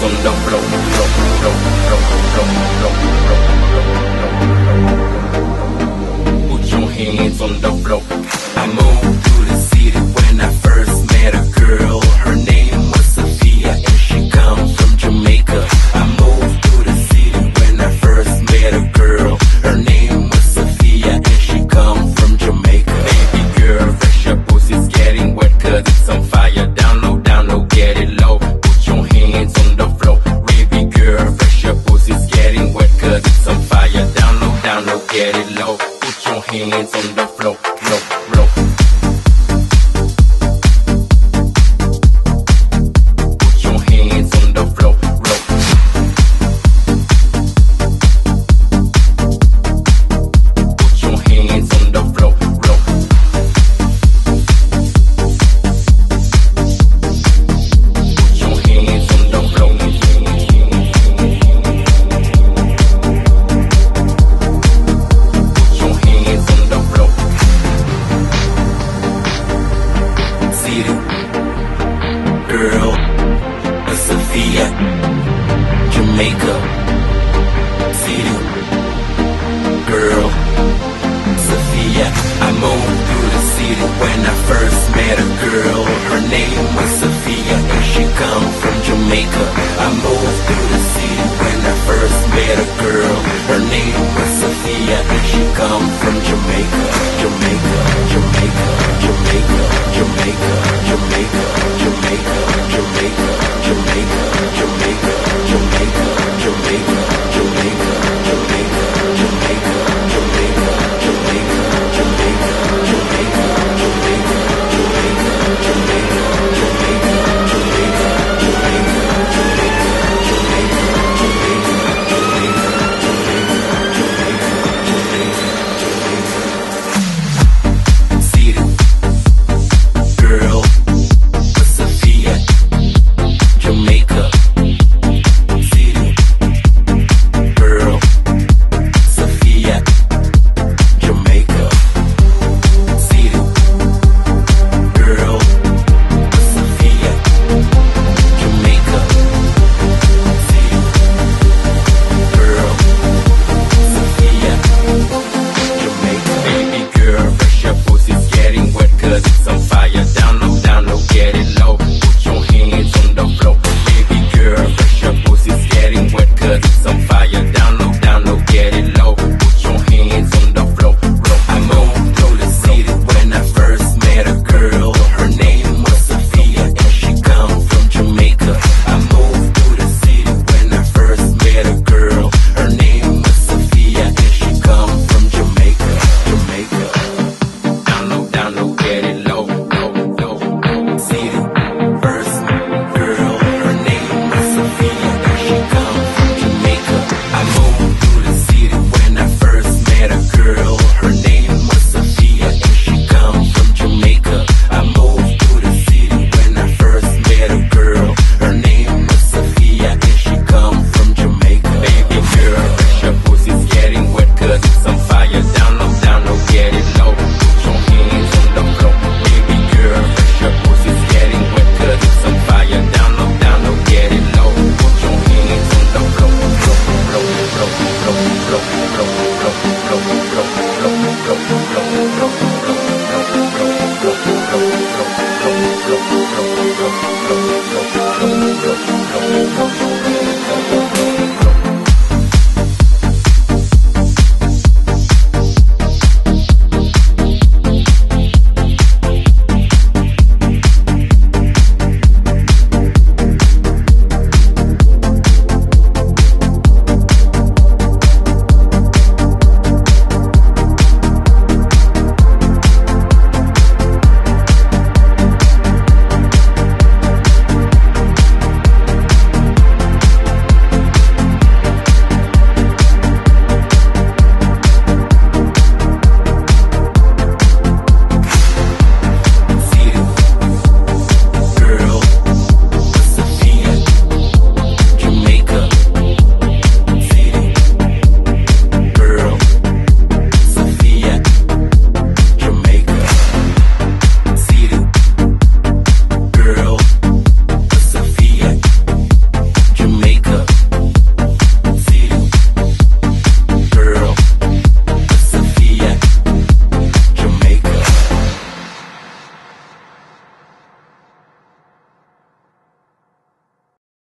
hands on the floor, floor, floor, floor, floor, floor, floor. Put your hands on the floor. I moved through the city when I first met a girl. Her name was Sophia and she comes from Jamaica. I moved through the city when I first met a girl. Her name was Sophia and she comes from Jamaica. Baby girl, fresh your pussy's getting wet 'cause it's on fire. Down low, get it low. Put your hands on the floor. Baby girl, fresh your pussy's getting wet 'cause it's on fire. Down low, get it low. Put your hands on the floor, floor, floor. Put your hands on the floor, floor. Put your hands on the floor, floor. Put your hands on the floor. Put your hands on the floor. City girl, Sophia, Jamaica. City girl, Sophia. I moved through the city when I first met a girl. Her name was Sophia and she come from Jamaica. I moved through the city when I first met a girl. Her name was Sophia and she come from Jamaica.